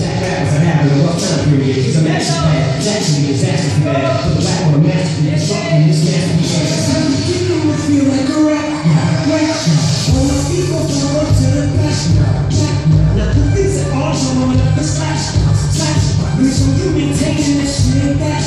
Jack rappers are having a rough time period. He's a master plan, naturally is asking for that. Put the rap on a masterpiece, fucking this masterpiece. You know I feel like a rap. All my people come up to the flash now. Now the things that all come on up the slash. So you maintaining this shit that